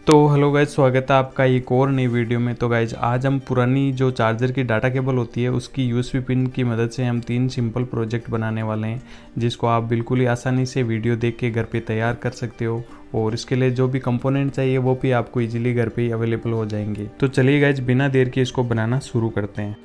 तो hello guys, स्वागत है आपका एक और नई वीडियो में। तो गाइज आज हम पुरानी जो चार्जर की डाटा केबल होती है उसकी यूएसबी पिन की मदद से हम 3 सिंपल प्रोजेक्ट बनाने वाले हैं, जिसको आप बिल्कुल ही आसानी से वीडियो देख के घर पे तैयार कर सकते हो। और इसके लिए जो भी कंपोनेंट चाहिए वो भी आपको इजीली घर पे ही अवेलेबल हो जाएंगे। तो चलिए गाइज बिना देर के इसको बनाना शुरू करते हैं।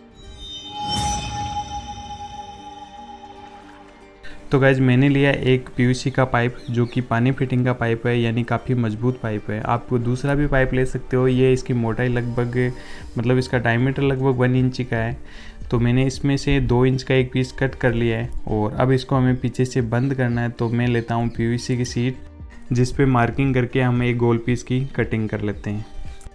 तो गाइज मैंने लिया एक पीवीसी का पाइप जो कि पानी फिटिंग का पाइप है, यानी काफ़ी मजबूत पाइप है। आप दूसरा भी पाइप ले सकते हो। ये इसकी मोटाई लगभग इसका डायमीटर लगभग 1 इंच का है। तो मैंने इसमें से 2 इंच का एक पीस कट कर लिया है और अब इसको हमें पीछे से बंद करना है। तो मैं लेता हूँ पीवीसी की शीट, जिस पे मार्किंग करके हम एक गोल पीस की कटिंग कर लेते हैं।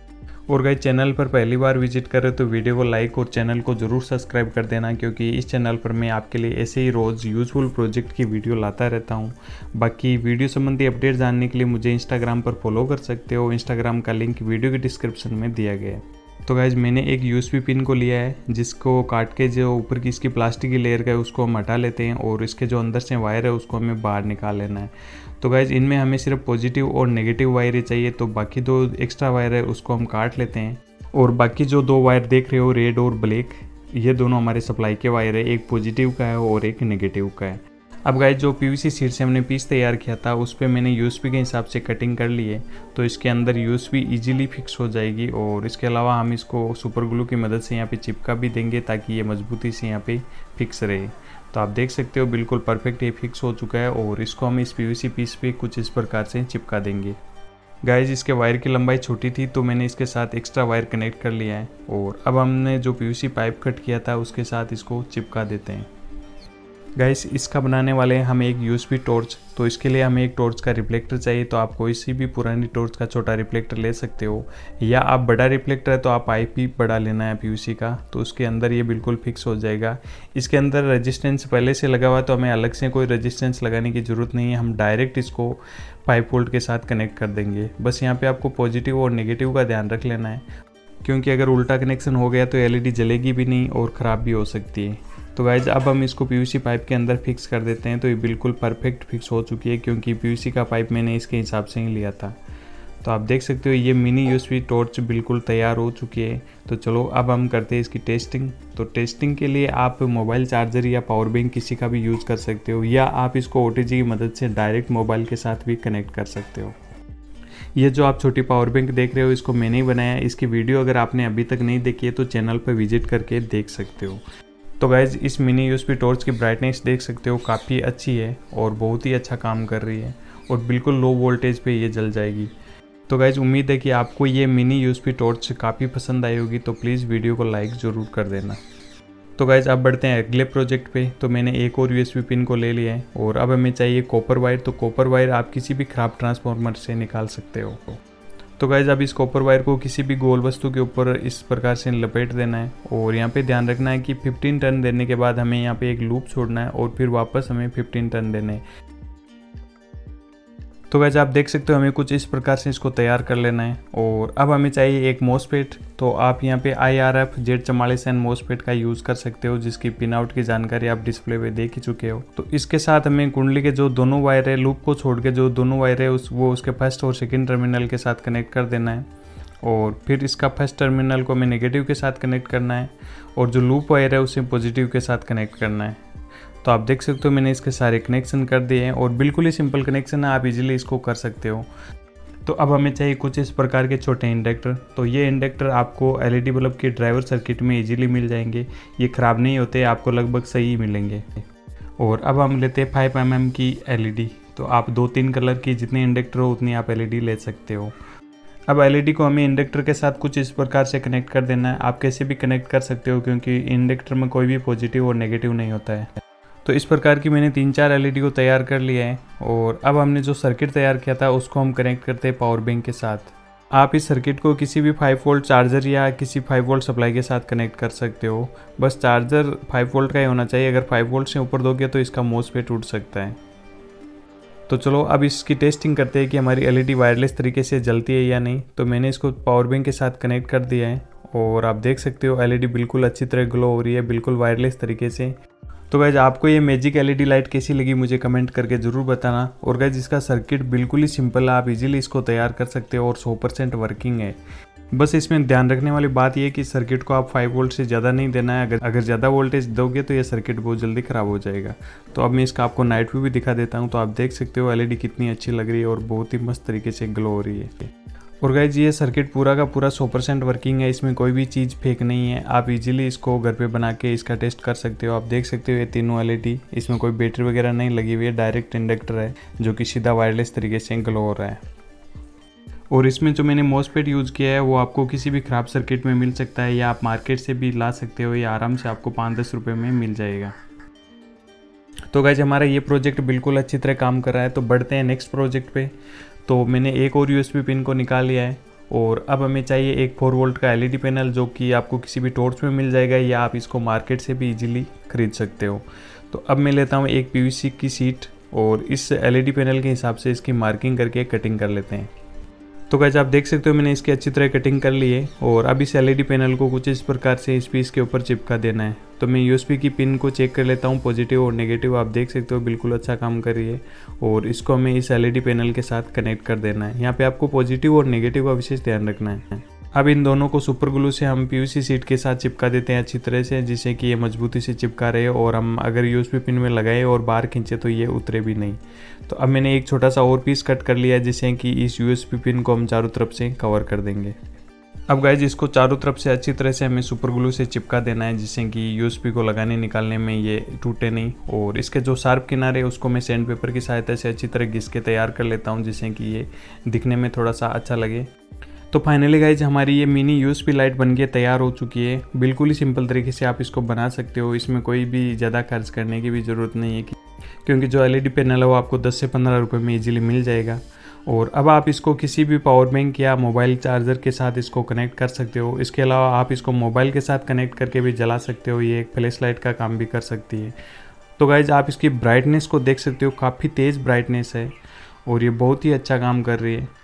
और गाइस चैनल पर पहली बार विजिट करें तो वीडियो को लाइक और चैनल को ज़रूर सब्सक्राइब कर देना, क्योंकि इस चैनल पर मैं आपके लिए ऐसे ही रोज़ यूज़फुल प्रोजेक्ट की वीडियो लाता रहता हूं। बाकी वीडियो संबंधी अपडेट जानने के लिए मुझे इंस्टाग्राम पर फॉलो कर सकते हो। इंस्टाग्राम का लिंक वीडियो के डिस्क्रिप्शन में दिया गया है। तो गाइज मैंने एक यूएसबी पिन को लिया है, जिसको काट के जो ऊपर की इसकी प्लास्टिक की लेयर का है उसको हम हटा लेते हैं और इसके जो अंदर से वायर है उसको हमें बाहर निकाल लेना है। तो गाइज इनमें हमें सिर्फ पॉजिटिव और नेगेटिव वायर ही चाहिए, तो बाकी 2 एक्स्ट्रा वायर है उसको हम काट लेते हैं। और बाकी जो 2 वायर देख रहे हो, रेड और ब्लैक, ये दोनों हमारे सप्लाई के वायर है। एक पॉजिटिव का है और एक नेगेटिव का है। अब गाइज जो पीवीसी शीट से हमने पीस तैयार किया था उस पर मैंने यूएसबी के हिसाब से कटिंग कर ली है, तो इसके अंदर यूएसबी इजीली फिक्स हो जाएगी। और इसके अलावा हम इसको सुपर ग्लू की मदद से यहाँ पे चिपका भी देंगे ताकि ये मजबूती से यहाँ पे फिक्स रहे। तो आप देख सकते हो बिल्कुल परफेक्ट ये फिक्स हो चुका है और इसको हम इस पीवीसी पीस पे कुछ इस प्रकार से चिपका देंगे। गाइज इसके वायर की लंबाई छोटी थी तो मैंने इसके साथ एक्स्ट्रा वायर कनेक्ट कर लिया है और अब हमने जो पीवीसी पाइप कट किया था उसके साथ इसको चिपका देते हैं। गाइस इसका बनाने वाले हैं हम एक यूएसबी टॉर्च। तो इसके लिए हमें एक टॉर्च का रिफ्लेक्टर चाहिए, तो आप कोई सी भी पुरानी टॉर्च का छोटा रिफ्लेक्टर ले सकते हो, या आप बड़ा रिफ्लेक्टर है तो आप पाइप ही बड़ा लेना है पीवीसी का, तो उसके अंदर ये बिल्कुल फिक्स हो जाएगा। इसके अंदर रेजिस्टेंस पहले से लगा हुआ तो हमें अलग से कोई रेजिस्टेंस लगाने की ज़रूरत नहीं है। हम डायरेक्ट इसको 5 वोल्ट के साथ कनेक्ट कर देंगे। बस यहाँ पर आपको पॉजिटिव और नेगेटिव का ध्यान रख लेना है, क्योंकि अगर उल्टा कनेक्शन हो गया तो एलईडी जलेगी भी नहीं और ख़राब भी हो सकती है। तो गाइज अब हम इसको पीवीसी पाइप के अंदर फिक्स कर देते हैं। तो ये बिल्कुल परफेक्ट फिक्स हो चुकी है, क्योंकि पीवीसी का पाइप मैंने इसके हिसाब से ही लिया था। तो आप देख सकते हो ये मिनी यूएसबी टॉर्च बिल्कुल तैयार हो चुकी है। तो चलो अब हम करते हैं इसकी टेस्टिंग। तो टेस्टिंग के लिए आप मोबाइल चार्जर या पावर बैंक किसी का भी यूज़ कर सकते हो, या आप इसको ओटीजी की मदद से डायरेक्ट मोबाइल के साथ भी कनेक्ट कर सकते हो। ये जो आप छोटी पावर बैंक देख रहे हो इसको मैंने ही बनाया है। इसकी वीडियो अगर आपने अभी तक नहीं देखी है तो चैनल पर विजिट करके देख सकते हो। तो गाइज इस मिनी यूएसबी टॉर्च की ब्राइटनेस देख सकते हो काफ़ी अच्छी है और बहुत ही अच्छा काम कर रही है और बिल्कुल लो वोल्टेज पे ये जल जाएगी। तो गाइज उम्मीद है कि आपको ये मिनी यूएसबी टॉर्च काफ़ी पसंद आई होगी, तो प्लीज़ वीडियो को लाइक ज़रूर कर देना। तो गाइज अब बढ़ते हैं अगले प्रोजेक्ट पे। तो मैंने एक और यूएसबी पिन को ले लिया है और अब हमें चाहिए कॉपर वायर। तो कॉपर वायर आप किसी भी खराब ट्रांसफार्मर से निकाल सकते हो। तो गाइज अब इस कॉपर वायर को किसी भी गोल वस्तु के ऊपर इस प्रकार से लपेट देना है और यहाँ पे ध्यान रखना है कि 15 टर्न देने के बाद हमें यहाँ पे एक लूप छोड़ना है और फिर वापस हमें 15 टर्न देने हैं। तो गाइज आप देख सकते हो हमें कुछ इस प्रकार से इसको तैयार कर लेना है। और अब हमें चाहिए एक मॉसफेट। तो आप यहाँ पे IRF Z44N मॉसफेट का यूज़ कर सकते हो, जिसकी पिन आउट की जानकारी आप डिस्प्ले पे देख ही चुके हो। तो इसके साथ हमें कुंडली के जो दोनों वायर है, लूप को छोड़ के जो दोनों वायर है वो उसके फर्स्ट और सेकंड टर्मिनल के साथ कनेक्ट कर देना है। और फिर इसका फर्स्ट टर्मिनल को हमें नेगेटिव के साथ कनेक्ट करना है और जो लूप वायर है उसे पॉजिटिव के साथ कनेक्ट करना है। तो आप देख सकते हो मैंने इसके सारे कनेक्शन कर दिए हैं और बिल्कुल ही सिंपल कनेक्शन है, आप इजीली इसको कर सकते हो। तो अब हमें चाहिए कुछ इस प्रकार के छोटे इंडक्टर। तो ये इंडक्टर आपको एलईडी बल्ब के ड्राइवर सर्किट में इजीली मिल जाएंगे, ये ख़राब नहीं होते, आपको लगभग सही मिलेंगे। और अब हम लेते हैं 5 mm की एलईडी। तो आप 2-3 कलर की जितने इंडक्टर हो उतनी आप एलईडी ले सकते हो। अब एलईडी को हमें इंडक्टर के साथ कुछ इस प्रकार से कनेक्ट कर देना है। आप कैसे भी कनेक्ट कर सकते हो, क्योंकि इंडक्टर में कोई भी पॉजिटिव और नेगेटिव नहीं होता है। तो इस प्रकार की मैंने 3-4 एलईडी को तैयार कर लिया है और अब हमने जो सर्किट तैयार किया था उसको हम कनेक्ट करते हैं पावर बैंक के साथ। आप इस सर्किट को किसी भी 5 वोल्ट चार्जर या किसी 5 वोल्ट सप्लाई के साथ कनेक्ट कर सकते हो। बस चार्जर 5 वोल्ट का ही होना चाहिए, अगर 5 वोल्ट से ऊपर दोगे तो इसका मॉसफेट टूट सकता है। तो चलो अब इसकी टेस्टिंग करते हैं कि हमारी एलईडी वायरलेस तरीके से जलती है या नहीं। तो मैंने इसको पावर बैंक के साथ कनेक्ट कर दिया है और आप देख सकते हो एलईडी बिल्कुल अच्छी तरह ग्लो हो रही है, बिल्कुल वायरलेस तरीके से। तो गाइज आपको ये मैजिक एलईडी लाइट कैसी लगी मुझे कमेंट करके ज़रूर बताना। और गाइज इसका सर्किट बिल्कुल ही सिंपल है, आप इजीली इसको तैयार कर सकते हो और 100% वर्किंग है। बस इसमें ध्यान रखने वाली बात यह है कि सर्किट को आप 5 वोल्ट से ज़्यादा नहीं देना है। अगर ज़्यादा वोल्टेज दोगे तो ये सर्किट बहुत जल्दी ख़राब हो जाएगा। तो अब मैं इसका आपको नाइट व्यू भी दिखा देता हूँ। तो आप देख सकते हो एलईडी कितनी अच्छी लग रही है और बहुत ही मस्त तरीके से ग्लो हो रही है। और गाइज ये सर्किट पूरा का पूरा 100% वर्किंग है, इसमें कोई भी चीज़ फेक नहीं है। आप इजीली इसको घर पे बना के इसका टेस्ट कर सकते हो। आप देख सकते हो ये तीनों एलईडी, इसमें कोई बैटरी वगैरह नहीं लगी हुई है, डायरेक्ट इंडक्टर है जो कि सीधा वायरलेस तरीके से ग्लो हो रहा है। और इसमें जो मैंने मॉसफेट यूज़ किया है वो आपको किसी भी ख़राब सर्किट में मिल सकता है, या आप मार्केट से भी ला सकते हो, या आराम से आपको 5-10 रुपये में मिल जाएगा। तो गाइज हमारा ये प्रोजेक्ट बिल्कुल अच्छी तरह काम कर रहा है। तो बढ़ते हैं नेक्स्ट प्रोजेक्ट पे। तो मैंने एक और यूएसबी पिन को निकाल लिया है और अब हमें चाहिए एक 4 वोल्ट का एलईडी पैनल, जो कि आपको किसी भी टॉर्च में मिल जाएगा या आप इसको मार्केट से भी इजीली खरीद सकते हो। तो अब मैं लेता हूँ एक पीवीसी की शीट और इस एलईडी पैनल के हिसाब से इसकी मार्किंग करके कटिंग कर लेते हैं। तो गाइस आप देख सकते हो मैंने इसकी अच्छी तरह कटिंग कर ली है और अब इस एलईडी पैनल को कुछ इस प्रकार से इस पीस के ऊपर चिपका देना है। तो मैं यूएसबी की पिन को चेक कर लेता हूँ, पॉजिटिव और नेगेटिव। आप देख सकते हो बिल्कुल अच्छा काम कर रही है और इसको हमें इस एलईडी पैनल के साथ कनेक्ट कर देना है। यहाँ पे आपको पॉजिटिव और नेगेटिव का विशेष ध्यान रखना है। अब इन दोनों को सुपर ग्लू से हम पीवीसी शीट के साथ चिपका देते हैं अच्छी तरह से, जिससे कि ये मजबूती से चिपका रहे और हम अगर यूएसबी पिन में लगाए और बाहर खींचे तो ये उतरे भी नहीं। तो अब मैंने एक छोटा सा और पीस कट कर लिया है, जिससे कि इस यूएसबी पिन को हम चारों तरफ से कवर कर देंगे। अब गाइज इसको चारों तरफ से अच्छी तरह से हमें सुपर ग्लू से चिपका देना है, जिससे कि यूएसबी को लगाने निकालने में ये टूटे नहीं। और इसके जो शार्प किनारे उसको मैं सैंड पेपर की सहायता से अच्छी तरह घिस के तैयार कर लेता हूँ, जिससे कि ये दिखने में थोड़ा सा अच्छा लगे। तो फाइनली गाइज हमारी ये मिनी यूएसबी लाइट बन के तैयार हो चुकी है। बिल्कुल ही सिंपल तरीके से आप इसको बना सकते हो, इसमें कोई भी ज़्यादा खर्च करने की भी ज़रूरत नहीं है क्योंकि जो एलईडी पैनल है वो आपको 10 से 15 रुपये में इजीली मिल जाएगा। और अब आप इसको किसी भी पावर बैंक या मोबाइल चार्जर के साथ इसको कनेक्ट कर सकते हो। इसके अलावा आप इसको मोबाइल के साथ कनेक्ट करके भी जला सकते हो, ये एक फ्लैश लाइट का काम भी कर सकती है। तो गाइज आप इसकी ब्राइटनेस को देख सकते हो, काफ़ी तेज़ ब्राइटनेस है और ये बहुत ही अच्छा काम कर रही है।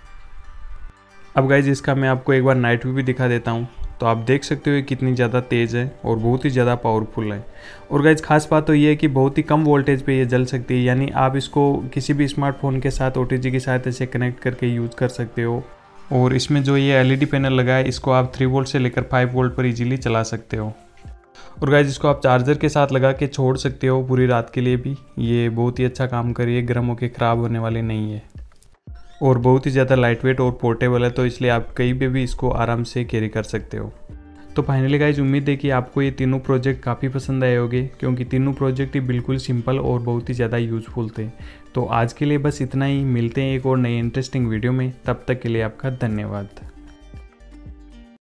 अब गाइज इसका मैं आपको एक बार नाइट व्यू भी दिखा देता हूँ। तो आप देख सकते हो ये कितनी ज़्यादा तेज़ है और बहुत ही ज़्यादा पावरफुल है। और गाइज खास बात तो ये है कि बहुत ही कम वोल्टेज पे ये जल सकती है, यानी आप इसको किसी भी स्मार्टफोन के साथ ओटीजी की सहायता से कनेक्ट करके यूज़ कर सकते हो। और इसमें जो ये एलईडी पैनल लगा है इसको आप 3 वोल्ट से लेकर 5 वोल्ट पर इजीली चला सकते हो। और गाइज इसको आप चार्जर के साथ लगा के छोड़ सकते हो पूरी रात के लिए भी, ये बहुत ही अच्छा काम कर रही है, गर्म होकर ख़राब होने वाली नहीं है और बहुत ही ज़्यादा लाइट वेट और पोर्टेबल है। तो इसलिए आप कहीं पे भी इसको आराम से कैरी कर सकते हो। तो फाइनली गाइज उम्मीद है कि आपको ये तीनों प्रोजेक्ट काफ़ी पसंद आए होंगे, क्योंकि तीनों प्रोजेक्ट ही बिल्कुल सिंपल और बहुत ही ज़्यादा यूज़फुल थे। तो आज के लिए बस इतना ही, मिलते हैं एक और नई इंटरेस्टिंग वीडियो में, तब तक के लिए आपका धन्यवाद।